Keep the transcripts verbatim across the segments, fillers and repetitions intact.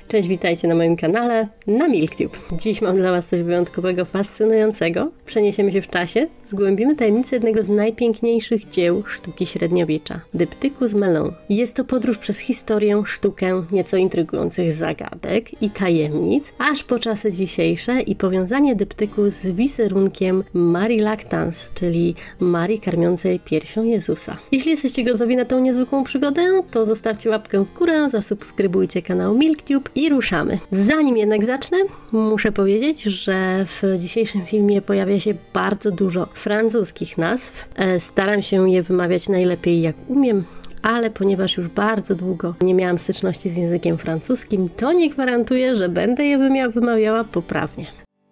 Cześć, witajcie na moim kanale na MilkTube. Dziś mam dla Was coś wyjątkowego, fascynującego. Przeniesiemy się w czasie, zgłębimy tajemnicę jednego z najpiękniejszych dzieł sztuki średniowiecza, Dyptyku z Melun. Jest to podróż przez historię, sztukę, nieco intrygujących zagadek i tajemnic, aż po czasy dzisiejsze i powiązanie dyptyku z wizerunkiem Marii Lactans, czyli Marii karmiącej piersią Jezusa. Jeśli jesteście gotowi na tą niezwykłą przygodę, to zostawcie łapkę w górę, zasubskrybujcie kanał MilkTube i ruszamy. Zanim jednak zacznę, muszę powiedzieć, że w dzisiejszym filmie pojawia się bardzo dużo francuskich nazw. Staram się je wymawiać najlepiej jak umiem, ale ponieważ już bardzo długo nie miałam styczności z językiem francuskim, to nie gwarantuję, że będę je wymawiała poprawnie.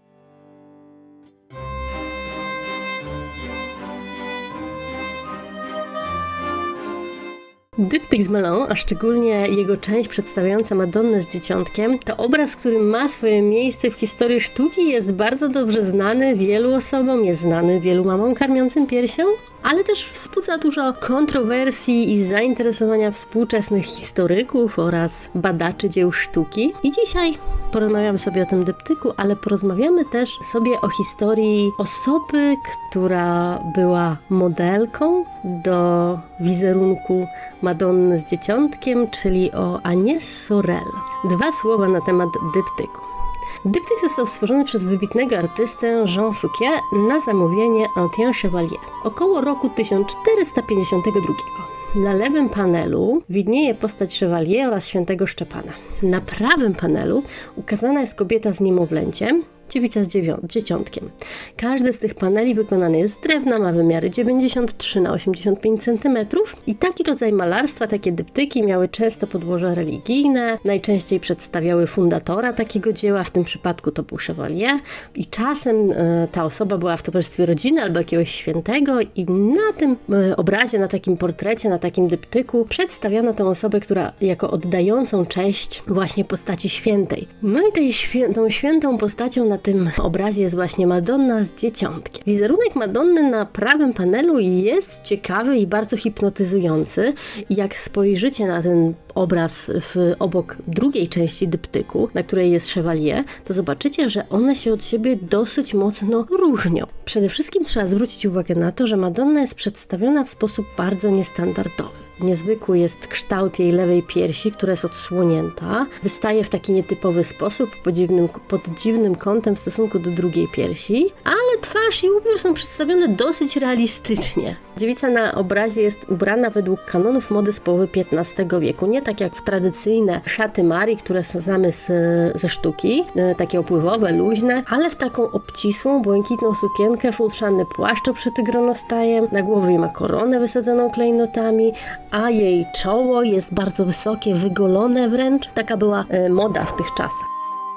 Dyptyk z Melun, a szczególnie jego część przedstawiająca Madonnę z dzieciątkiem, to obraz, który ma swoje miejsce w historii sztuki, jest bardzo dobrze znany wielu osobom, jest znany wielu mamom karmiącym piersią, ale też wzbudza dużo kontrowersji i zainteresowania współczesnych historyków oraz badaczy dzieł sztuki. I dzisiaj porozmawiamy sobie o tym dyptyku, ale porozmawiamy też sobie o historii osoby, która była modelką do wizerunku Madonny z dzieciątkiem, czyli o Agnès Sorel. Dwa słowa na temat dyptyku. Dyptyk został stworzony przez wybitnego artystę Jean Fouquet na zamówienie Étienne Chevalier około roku tysiąc czterysta pięćdziesiątego drugiego. Na lewym panelu widnieje postać Chevalier oraz świętego Szczepana. Na prawym panelu ukazana jest kobieta z niemowlęciem, dziewica z dzieciątkiem. Każdy z tych paneli wykonany jest z drewna, ma wymiary dziewięćdziesiąt trzy na osiemdziesiąt pięć centymetrów i taki rodzaj malarstwa, takie dyptyki miały często podłoże religijne, najczęściej przedstawiały fundatora takiego dzieła, w tym przypadku to był Chevalier i czasem e, ta osoba była w towarzystwie rodziny albo jakiegoś świętego i na tym e, obrazie, na takim portrecie, na takim dyptyku przedstawiano tę osobę, która jako oddającą cześć właśnie postaci świętej. No i tej świę tą świętą postacią na tym obrazie jest właśnie Madonna z dzieciątkiem. Wizerunek Madonny na prawym panelu jest ciekawy i bardzo hipnotyzujący. Jak spojrzycie na ten obraz w, obok drugiej części dyptyku, na której jest Chevalier, to zobaczycie, że one się od siebie dosyć mocno różnią. Przede wszystkim trzeba zwrócić uwagę na to, że Madonna jest przedstawiona w sposób bardzo niestandardowy. Niezwykły jest kształt jej lewej piersi, która jest odsłonięta. Wystaje w taki nietypowy sposób, pod dziwnym, pod dziwnym kątem w stosunku do drugiej piersi, ale twarz i ubiór są przedstawione dosyć realistycznie. Dziewica na obrazie jest ubrana według kanonów mody z połowy piętnastego wieku. Nie tak jak w tradycyjne szaty Marii, które znamy z, ze sztuki, takie opływowe, luźne, ale w taką obcisłą, błękitną sukienkę, futrzany płaszcz opszyty gronostajem, na głowie ma koronę wysadzoną klejnotami, a jej czoło jest bardzo wysokie, wygolone wręcz. Taka była e, moda w tych czasach.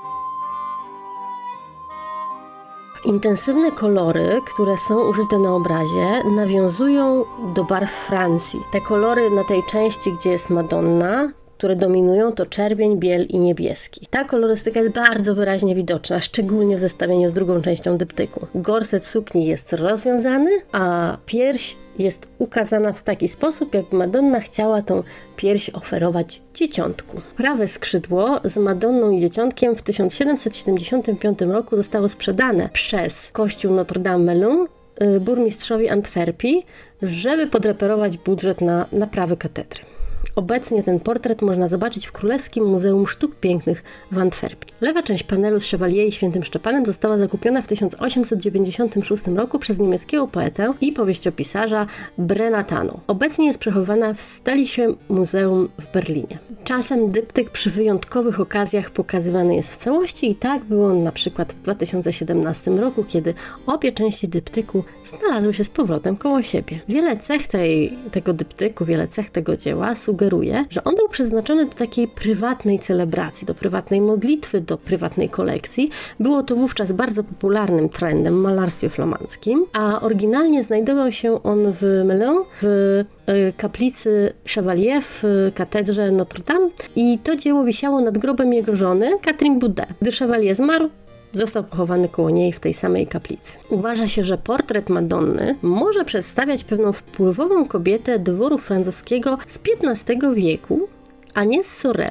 Intensywne kolory, które są użyte na obrazie, nawiązują do barw Francji. Te kolory na tej części, gdzie jest Madonna, które dominują, to czerwień, biel i niebieski. Ta kolorystyka jest bardzo wyraźnie widoczna, szczególnie w zestawieniu z drugą częścią dyptyku. Gorset sukni jest rozwiązany, a pierś jest ukazana w taki sposób, jakby Madonna chciała tą pierś oferować dzieciątku. Prawe skrzydło z Madonną i dzieciątkiem w tysiąc siedemset siedemdziesiątym piątym roku zostało sprzedane przez kościół Notre-Dame-Melun burmistrzowi Antwerpii, żeby podreperować budżet na naprawę katedry. Obecnie ten portret można zobaczyć w Królewskim Muzeum Sztuk Pięknych w Antwerpii. Lewa część panelu z Chevalier i świętym Szczepanem została zakupiona w tysiąc osiemset dziewięćdziesiątym szóstym roku przez niemieckiego poetę i powieściopisarza Brenatanu. Obecnie jest przechowywana w Städtische Muzeum w Berlinie. Czasem dyptyk przy wyjątkowych okazjach pokazywany jest w całości i tak było na przykład w dwa tysiące siedemnastym roku, kiedy obie części dyptyku znalazły się z powrotem koło siebie. Wiele cech tej, tego dyptyku, wiele cech tego dzieła sugeruje, że on był przeznaczony do takiej prywatnej celebracji, do prywatnej modlitwy, do prywatnej kolekcji. Było to wówczas bardzo popularnym trendem w malarstwie flamandzkim, a oryginalnie znajdował się on w Melun, w kaplicy Chevalier w katedrze Notre-Dame i to dzieło wisiało nad grobem jego żony, Catherine Boudet. Gdy Chevalier zmarł, został pochowany koło niej w tej samej kaplicy. Uważa się, że portret Madonny może przedstawiać pewną wpływową kobietę dworu francuskiego z piętnastego wieku, Agnès Sorel.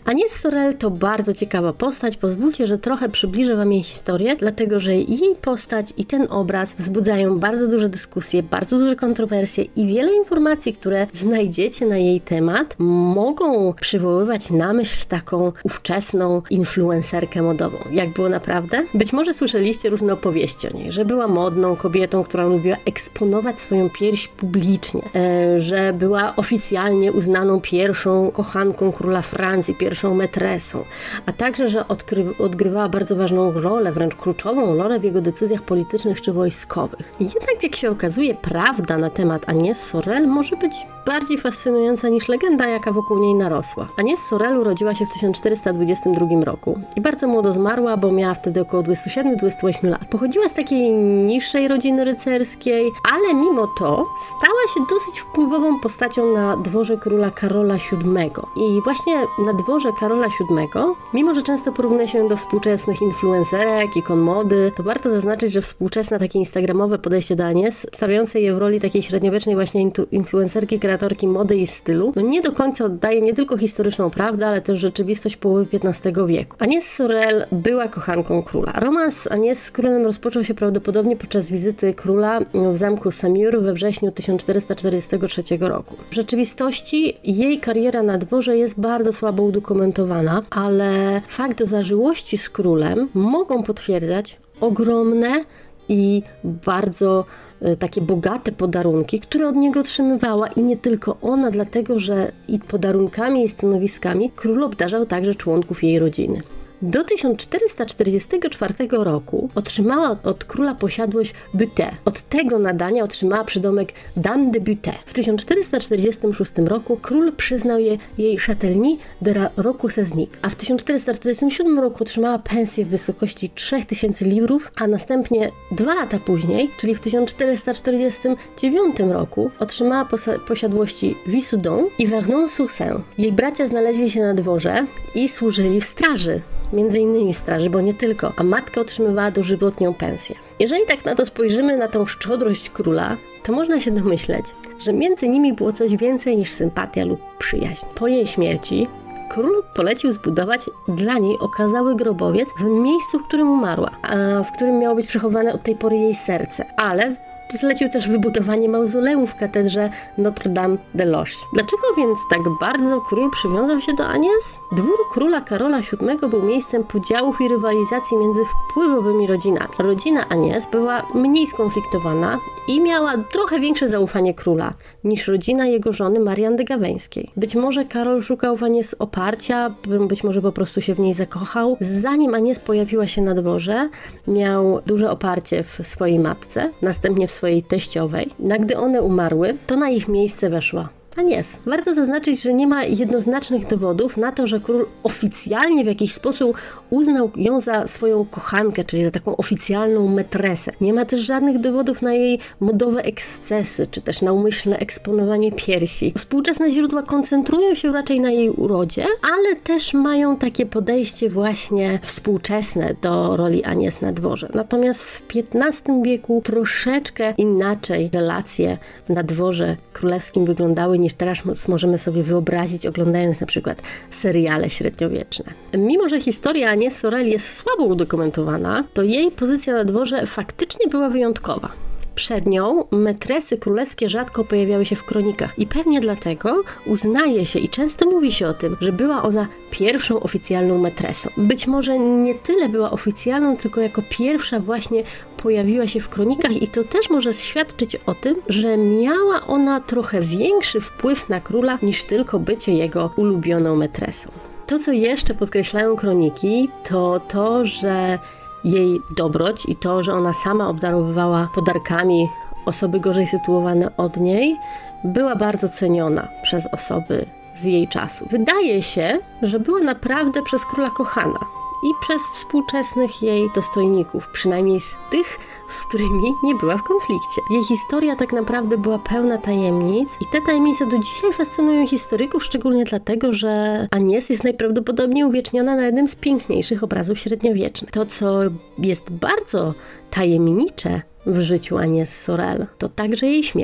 Agnès Sorel to bardzo ciekawa postać. Pozwólcie, że trochę przybliżę wam jej historię, dlatego że jej postać i ten obraz wzbudzają bardzo duże dyskusje, bardzo duże kontrowersje i wiele informacji, które znajdziecie na jej temat, mogą przywoływać na myśl taką ówczesną influencerkę modową. Jak było naprawdę? Być może słyszeliście różne opowieści o niej, że była modną kobietą, która lubiła eksponować swoją pierś publicznie, e, że była oficjalnie uznaną pierwszą kochanką króla Francji, pierwszą metresą, a także, że odkry- odgrywała bardzo ważną rolę, wręcz kluczową rolę w jego decyzjach politycznych czy wojskowych. Jednak, jak się okazuje, prawda na temat Agnès Sorel może być bardziej fascynująca niż legenda, jaka wokół niej narosła. Agnès Sorel urodziła się w tysiąc czterysta dwudziestym drugim roku i bardzo młodo zmarła, bo miała wtedy około dwudziestu siedmiu do dwudziestu ośmiu lat. Pochodziła z takiej niższej rodziny rycerskiej, ale mimo to stała się dosyć wpływową postacią na dworze króla Karola siódmego. I właśnie na dworze Karola siódmego, mimo że często porównuje się do współczesnych influencerek, ikon mody, to warto zaznaczyć, że współczesne takie instagramowe podejście do Agnès, stawiające je w roli takiej średniowiecznej właśnie influencerki, kreatorki mody i stylu, no nie do końca oddaje nie tylko historyczną prawdę, ale też rzeczywistość połowy piętnastego wieku. Agnès Sorel była kochanką króla. Romans Agnès z królem rozpoczął się prawdopodobnie podczas wizyty króla w zamku Saumur we wrześniu tysiąc czterysta czterdziestego trzeciego roku. W rzeczywistości jej kariera na dworze jest bardzo słabo udokumentowana, ale fakt zażyłości z królem mogą potwierdzać ogromne i bardzo y, takie bogate podarunki, które od niego otrzymywała i nie tylko ona, dlatego że i podarunkami i stanowiskami król obdarzał także członków jej rodziny. Do tysiąc czterysta czterdziestego czwartego roku otrzymała od króla posiadłość Butè. Od tego nadania otrzymała przydomek Dame de Butè. W tysiąc czterysta czterdziestym szóstym roku król przyznał je, jej Châtellenie de la Roquesesnic, a w tysiąc czterysta czterdziestym siódmym roku otrzymała pensję w wysokości trzech tysięcy liwrów, a następnie dwa lata później, czyli w tysiąc czterysta czterdziestym dziewiątym roku, otrzymała posa- posiadłości Vissoudun i Vernon-sur-Seine. Jej bracia znaleźli się na dworze i służyli w straży. Między innymi w straży, bo nie tylko, a matka otrzymywała dożywotnią pensję. Jeżeli tak na to spojrzymy, na tą szczodrość króla, to można się domyśleć, że między nimi było coś więcej niż sympatia lub przyjaźń. Po jej śmierci król polecił zbudować dla niej okazały grobowiec w miejscu, w którym umarła, a w którym miało być przechowane od tej pory jej serce, ale zlecił też wybudowanie mauzoleum w katedrze Notre-Dame de Loches. Dlaczego więc tak bardzo król przywiązał się do Agnès? Dwór króla Karola siódmego był miejscem podziałów i rywalizacji między wpływowymi rodzinami. Rodzina Agnès była mniej skonfliktowana i miała trochę większe zaufanie króla niż rodzina jego żony Marianne de Gaweńskiej. Być może Karol szukał w Agnès oparcia, być może po prostu się w niej zakochał. Zanim Agnès pojawiła się na dworze, miał duże oparcie w swojej matce, następnie w swojej teściowej. A gdy one umarły, to na ich miejsce weszła Agnès. Warto zaznaczyć, że nie ma jednoznacznych dowodów na to, że król oficjalnie w jakiś sposób uznał ją za swoją kochankę, czyli za taką oficjalną metresę. Nie ma też żadnych dowodów na jej modowe ekscesy, czy też na umyślne eksponowanie piersi. Współczesne źródła koncentrują się raczej na jej urodzie, ale też mają takie podejście właśnie współczesne do roli Agnès na dworze. Natomiast w piętnastym wieku troszeczkę inaczej relacje na dworze królewskim wyglądały niż teraz możemy sobie wyobrazić, oglądając na przykład seriale średniowieczne. Mimo że historia Agnès Sorel jest słabo udokumentowana, to jej pozycja na dworze faktycznie była wyjątkowa. Przed nią metresy królewskie rzadko pojawiały się w kronikach i pewnie dlatego uznaje się i często mówi się o tym, że była ona pierwszą oficjalną metresą. Być może nie tyle była oficjalną, tylko jako pierwsza właśnie pojawiła się w kronikach i to też może świadczyć o tym, że miała ona trochę większy wpływ na króla niż tylko bycie jego ulubioną metresą. To, co jeszcze podkreślają kroniki, to to, że jej dobroć i to, że ona sama obdarowywała podarkami osoby gorzej sytuowane od niej, była bardzo ceniona przez osoby z jej czasu. Wydaje się, że była naprawdę przez króla kochana i przez współczesnych jej dostojników, przynajmniej z tych, z którymi nie była w konflikcie. Jej historia tak naprawdę była pełna tajemnic i te tajemnice do dzisiaj fascynują historyków, szczególnie dlatego, że Agnès jest najprawdopodobniej uwieczniona na jednym z piękniejszych obrazów średniowiecznych. To, co jest bardzo tajemnicze w życiu Agnès Sorel, to także jej śmierć.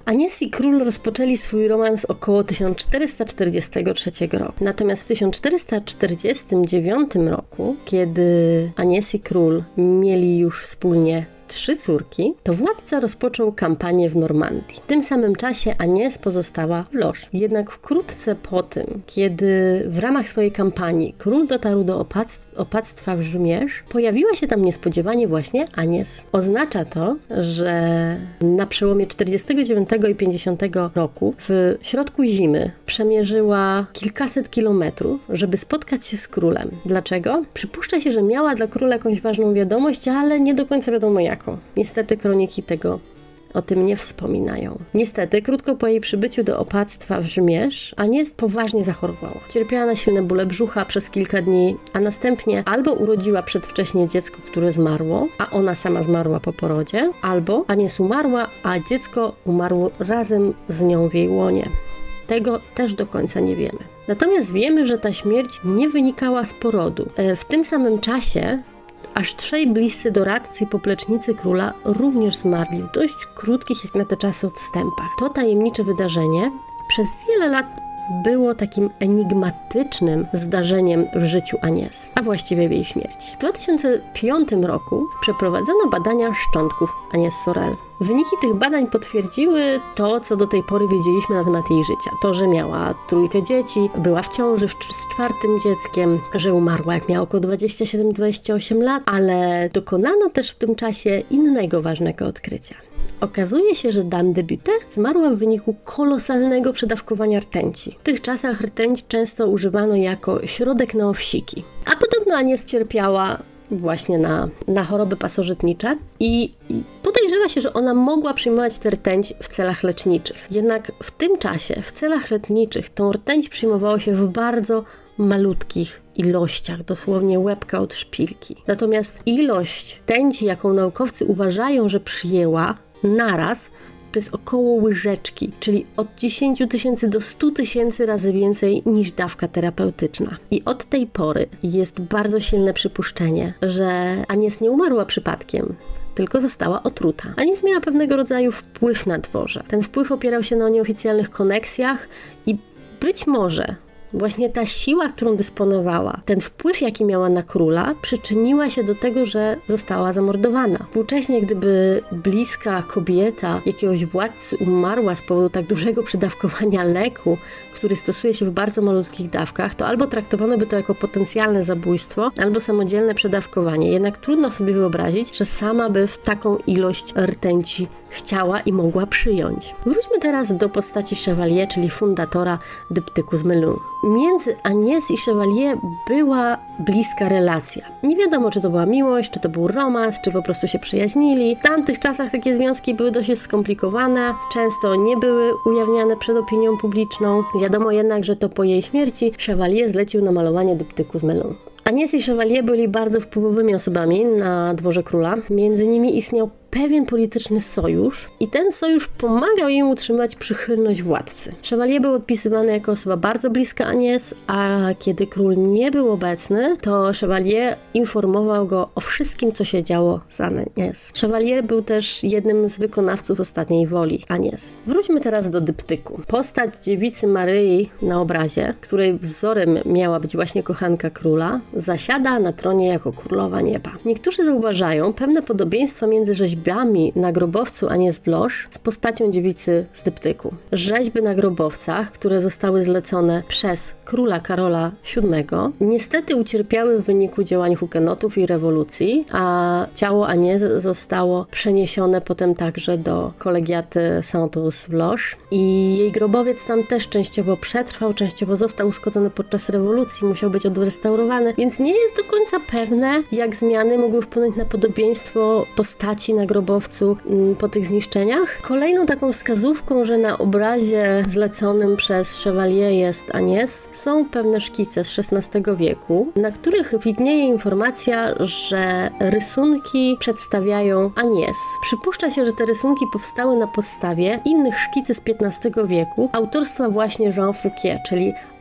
Agnes i król rozpoczęli swój romans około tysiąc czterysta czterdziestego trzeciego roku. Natomiast w tysiąc czterysta czterdziestym dziewiątym roku, kiedy Agnes i król mieli już wspólnie trzy córki, to władca rozpoczął kampanię w Normandii. W tym samym czasie Agnes pozostała w Loży. Jednak wkrótce po tym, kiedy w ramach swojej kampanii król dotarł do opactw, opactwa w Żmierz, pojawiła się tam niespodziewanie właśnie Agnes. Oznacza to, że na przełomie czterdziestego dziewiątego i pięćdziesiątego roku w środku zimy przemierzyła kilkaset kilometrów, żeby spotkać się z królem. Dlaczego? Przypuszcza się, że miała dla króla jakąś ważną wiadomość, ale nie do końca wiadomo jaką. Niestety kroniki tego o tym nie wspominają. Niestety, krótko po jej przybyciu do opactwa w Żmierz, Agnes poważnie zachorowała. Cierpiała na silne bóle brzucha przez kilka dni, a następnie albo urodziła przedwcześnie dziecko, które zmarło, a ona sama zmarła po porodzie, albo Agnes umarła, a dziecko umarło razem z nią w jej łonie. Tego też do końca nie wiemy. Natomiast wiemy, że ta śmierć nie wynikała z porodu. W tym samym czasie aż trzej bliscy doradcy i poplecznicy króla również zmarli w dość krótkich jak na te czasy odstępach. To tajemnicze wydarzenie przez wiele lat było takim enigmatycznym zdarzeniem w życiu Agnes, a właściwie w jej śmierci. W dwa tysiące piątym roku przeprowadzono badania szczątków Agnes Sorel. Wyniki tych badań potwierdziły to, co do tej pory wiedzieliśmy na temat jej życia. To, że miała trójkę dzieci, była w ciąży z czwartym dzieckiem, że umarła jak miała około dwadzieścia siedem dwadzieścia osiem lat, ale dokonano też w tym czasie innego ważnego odkrycia. Okazuje się, że Dame de Butte zmarła w wyniku kolosalnego przedawkowania rtęci. W tych czasach rtęć często używano jako środek na owsiki. A podobno Agnes cierpiała właśnie na, na choroby pasożytnicze i podejrzewa się, że ona mogła przyjmować tę rtęć w celach leczniczych. Jednak w tym czasie, w celach leczniczych, tą rtęć przyjmowało się w bardzo malutkich ilościach, dosłownie łebka od szpilki. Natomiast ilość rtęci, jaką naukowcy uważają, że przyjęła naraz, to jest około łyżeczki, czyli od dziesięć tysięcy do stu tysięcy razy więcej niż dawka terapeutyczna. I od tej pory jest bardzo silne przypuszczenie, że Agnes nie umarła przypadkiem, tylko została otruta. Agnes miała pewnego rodzaju wpływ na dworze. Ten wpływ opierał się na nieoficjalnych koneksjach i być może właśnie ta siła, którą dysponowała, ten wpływ, jaki miała na króla, przyczyniła się do tego, że została zamordowana. Współcześnie, gdyby bliska kobieta jakiegoś władcy umarła z powodu tak dużego przydawkowania leku, który stosuje się w bardzo malutkich dawkach, to albo traktowano by to jako potencjalne zabójstwo, albo samodzielne przedawkowanie. Jednak trudno sobie wyobrazić, że sama by w taką ilość rtęci chciała i mogła przyjąć. Wróćmy teraz do postaci Chevalier, czyli fundatora dyptyku z Melun. Między Agnes i Chevalier była bliska relacja. Nie wiadomo, czy to była miłość, czy to był romans, czy po prostu się przyjaźnili. W tamtych czasach takie związki były dość skomplikowane, często nie były ujawniane przed opinią publiczną. Wiadomo jednak, że to po jej śmierci Chevalier zlecił namalowanie dyptyku z Melun. Agnes i Chevalier byli bardzo wpływowymi osobami na dworze króla. Między nimi istniał pewien polityczny sojusz i ten sojusz pomagał jej utrzymywać przychylność władcy. Chevalier był odpisywany jako osoba bardzo bliska Agnes, a kiedy król nie był obecny, to Chevalier informował go o wszystkim, co się działo z Agnes. Chevalier był też jednym z wykonawców ostatniej woli Agnes. Wróćmy teraz do dyptyku. Postać dziewicy Maryi na obrazie, której wzorem miała być właśnie kochanka króla, zasiada na tronie jako królowa nieba. Niektórzy zauważają pewne podobieństwa między rzeźbami na grobowcu Agnes Bloch z postacią dziewicy z dyptyku. Rzeźby na grobowcach, które zostały zlecone przez króla Karola siódmego, niestety ucierpiały w wyniku działań hugenotów i rewolucji, a ciało Agnes zostało przeniesione potem także do kolegiaty Saint-Ours w Loż i jej grobowiec tam też częściowo przetrwał, częściowo został uszkodzony podczas rewolucji, musiał być odrestaurowany, więc nie jest do końca pewne, jak zmiany mogły wpłynąć na podobieństwo postaci na grobowcu po tych zniszczeniach. Kolejną taką wskazówką, że na obrazie zleconym przez Chevalier jest Agnes, są pewne szkice z szesnastego wieku, na których widnieje informacja, że rysunki przedstawiają Agnes. Przypuszcza się, że te rysunki powstały na podstawie innych szkicy z piętnastego wieku, autorstwa właśnie Jean Fouquier, czyli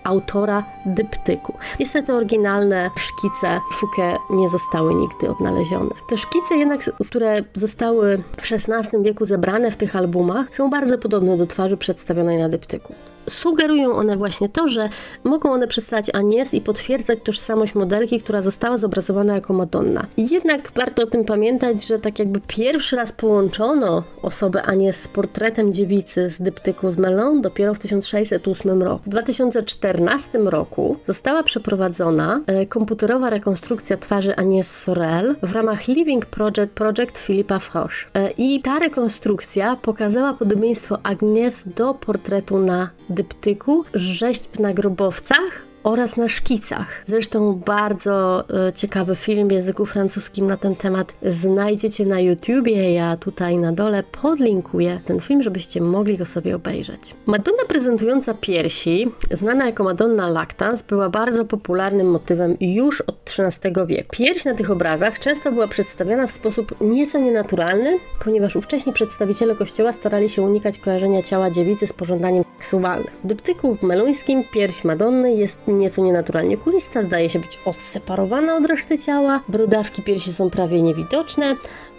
autora dyptyku. Niestety oryginalne szkice Fouquet nie zostały nigdy odnalezione. Te szkice jednak, które zostały w szesnastym wieku zebrane w tych albumach, są bardzo podobne do twarzy przedstawionej na dyptyku. Sugerują one właśnie to, że mogą one przedstawiać Agnès i potwierdzać tożsamość modelki, która została zobrazowana jako Madonna. Jednak warto o tym pamiętać, że tak jakby pierwszy raz połączono osobę Agnès z portretem dziewicy z dyptyku z Melun dopiero w tysiąc sześćset ósmym roku. W dwa tysiące czternastym roku została przeprowadzona e, komputerowa rekonstrukcja twarzy Agnès Sorel w ramach Living Project Project Philippa Frosch. E, I ta rekonstrukcja pokazała podobieństwo Agnès do portretu na dyptyku, rzeźb na grobowcach oraz na szkicach. Zresztą bardzo e, ciekawy film w języku francuskim na ten temat znajdziecie na YouTubie. Ja tutaj na dole podlinkuję ten film, żebyście mogli go sobie obejrzeć. Madonna prezentująca piersi, znana jako Madonna Lactans, była bardzo popularnym motywem już od trzynastego wieku. Pierś na tych obrazach często była przedstawiana w sposób nieco nienaturalny, ponieważ ówcześni przedstawiciele kościoła starali się unikać kojarzenia ciała dziewicy z pożądaniem seksualnym. W dyptyku meluńskim pierś Madonny jest nieco nienaturalnie kulista, zdaje się być odseparowana od reszty ciała, brodawki piersi są prawie niewidoczne.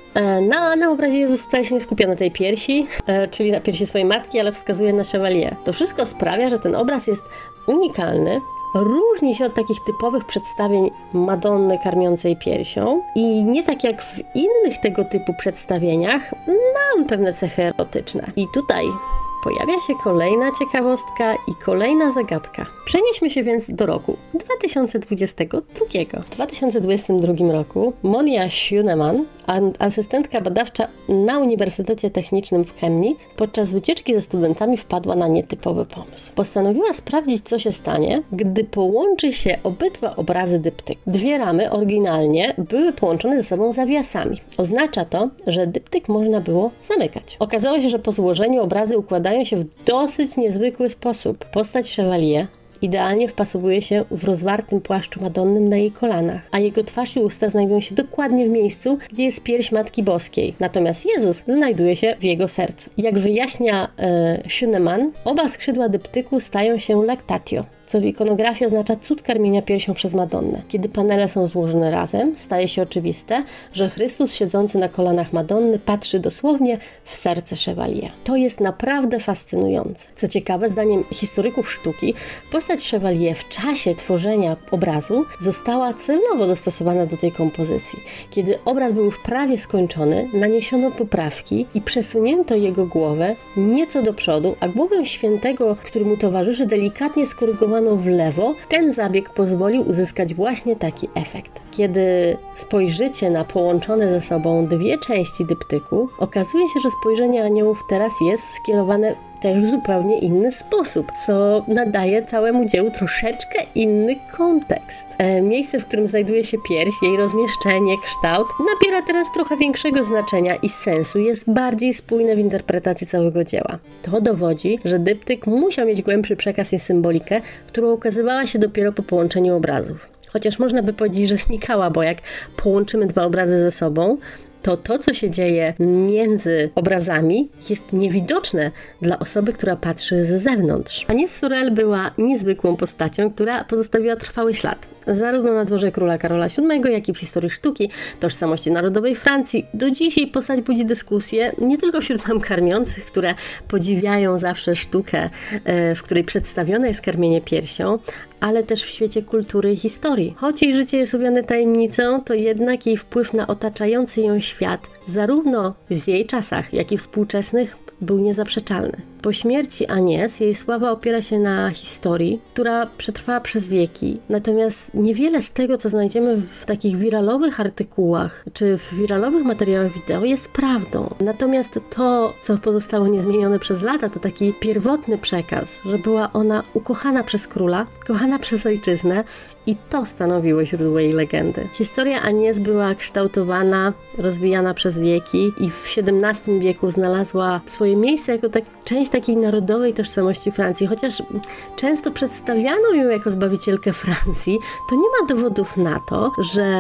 Na, na obrazie Jezus wcale się nie skupia na tej piersi, czyli na piersi swojej matki, ale wskazuje na Chevalier. To wszystko sprawia, że ten obraz jest unikalny, różni się od takich typowych przedstawień Madonny karmiącej piersią i nie tak jak w innych tego typu przedstawieniach, ma on pewne cechy erotyczne. I tutaj pojawia się kolejna ciekawostka i kolejna zagadka. Przenieśmy się więc do roku dwa tysiące dwudziestego drugiego. W dwa tysiące dwudziestym drugim roku Monia Schünemann, asystentka badawcza na Uniwersytecie Technicznym w Chemnitz, podczas wycieczki ze studentami wpadła na nietypowy pomysł. Postanowiła sprawdzić, co się stanie, gdy połączy się obydwa obrazy dyptyku. Dwie ramy oryginalnie były połączone ze sobą zawiasami. Oznacza to, że dyptyk można było zamykać. Okazało się, że po złożeniu obrazy układają się w dosyć niezwykły sposób. Postać Chevalier idealnie wpasowuje się w rozwartym płaszczu Madonnym na jej kolanach, a jego twarz i usta znajdują się dokładnie w miejscu, gdzie jest pierś Matki Boskiej. Natomiast Jezus znajduje się w jego sercu. Jak wyjaśnia e, Schünemann, oba skrzydła dyptyku stają się lactatio, co w ikonografii oznacza cud karmienia piersią przez Madonnę. Kiedy panele są złożone razem, staje się oczywiste, że Chrystus siedzący na kolanach Madonny patrzy dosłownie w serce Chevalier. To jest naprawdę fascynujące. Co ciekawe, zdaniem historyków sztuki, postać Chevalier w czasie tworzenia obrazu została celowo dostosowana do tej kompozycji. Kiedy obraz był już prawie skończony, naniesiono poprawki i przesunięto jego głowę nieco do przodu, a głowę świętego, który mu towarzyszy, delikatnie skorygowano w lewo. Ten zabieg pozwolił uzyskać właśnie taki efekt. Kiedy spojrzycie na połączone ze sobą dwie części dyptyku, okazuje się, że spojrzenie aniołów teraz jest skierowane też w zupełnie inny sposób, co nadaje całemu dziełu troszeczkę inny kontekst. E, miejsce, w którym znajduje się pierś, jej rozmieszczenie, kształt, nabiera teraz trochę większego znaczenia i sensu, jest bardziej spójne w interpretacji całego dzieła. To dowodzi, że dyptyk musiał mieć głębszy przekaz i symbolikę, która ukazywała się dopiero po połączeniu obrazów. Chociaż można by powiedzieć, że znikała, bo jak połączymy dwa obrazy ze sobą, to to, co się dzieje między obrazami, jest niewidoczne dla osoby, która patrzy z zewnątrz. Agnès Sorel była niezwykłą postacią, która pozostawiła trwały ślad. Zarówno na dworze króla Karola siódmego, jak i w historii sztuki, tożsamości narodowej Francji. Do dzisiaj postać budzi dyskusję nie tylko wśród mam karmiących, które podziwiają zawsze sztukę, w której przedstawione jest karmienie piersią, ale też w świecie kultury i historii. Choć jej życie jest owiane tajemnicą, to jednak jej wpływ na otaczający ją świat, zarówno w jej czasach, jak i współczesnych, był niezaprzeczalny. Po śmierci Agnès jej sława opiera się na historii, która przetrwała przez wieki. Natomiast niewiele z tego, co znajdziemy w takich wiralowych artykułach czy w wiralowych materiałach wideo, jest prawdą. Natomiast to, co pozostało niezmienione przez lata, to taki pierwotny przekaz, że była ona ukochana przez króla, kochana przez ojczyznę i to stanowiło źródło jej legendy. Historia Agnès była kształtowana, rozwijana przez wieki i w siedemnastym wieku znalazła swoje miejsce jako tak, część takiej narodowej tożsamości Francji. Chociaż często przedstawiano ją jako zbawicielkę Francji, to nie ma dowodów na to, że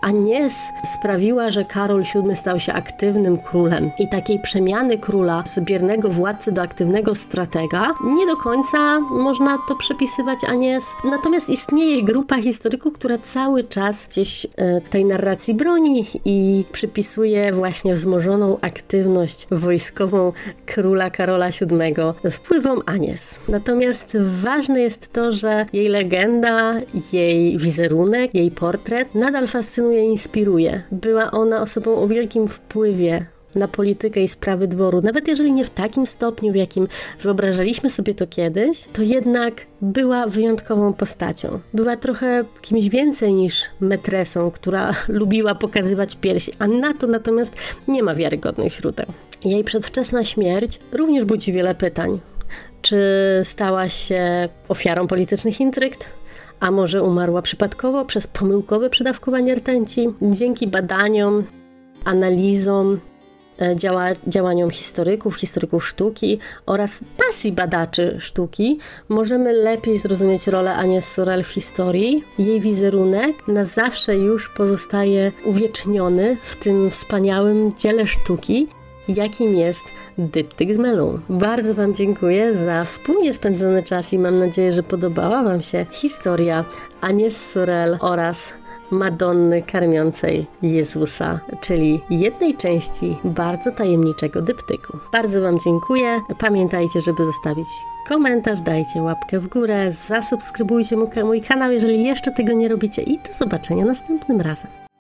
Agnes sprawiła, że Karol siódmy stał się aktywnym królem i takiej przemiany króla z biernego władcy do aktywnego stratega nie do końca można to przypisywać Agnes. Natomiast istnieje grupa historyków, która cały czas gdzieś e, tej narracji broni i przypisuje właśnie wzmożoną aktywność wojskową króla Karola siódmego wpływom Agnes. Natomiast ważne jest to, że jej legenda, jej wizerunek, jej portret nadal fascynuje i inspiruje. Była ona osobą o wielkim wpływie na politykę i sprawy dworu. Nawet jeżeli nie w takim stopniu, w jakim wyobrażaliśmy sobie to kiedyś, to jednak była wyjątkową postacią. Była trochę kimś więcej niż metresą, która lubiła pokazywać piersi, a na to natomiast nie ma wiarygodnych źródeł. Jej przedwczesna śmierć również budzi wiele pytań. Czy stała się ofiarą politycznych intryg? A może umarła przypadkowo przez pomyłkowe przedawkowanie rtęci? Dzięki badaniom, analizom, działa, działaniom historyków, historyków sztuki oraz pasji badaczy sztuki możemy lepiej zrozumieć rolę Agnes Sorel w historii. Jej wizerunek na zawsze już pozostaje uwieczniony w tym wspaniałym dziele sztuki, jakim jest dyptyk z Melun. Bardzo Wam dziękuję za wspólnie spędzony czas i mam nadzieję, że podobała Wam się historia Agnes Sorel oraz Madonny karmiącej Jezusa, czyli jednej części bardzo tajemniczego dyptyku. Bardzo Wam dziękuję. Pamiętajcie, żeby zostawić komentarz, dajcie łapkę w górę, zasubskrybujcie mój kanał, jeżeli jeszcze tego nie robicie i do zobaczenia następnym razem.